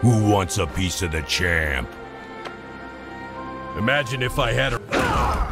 Who wants a piece of the champ? Imagine if I had a...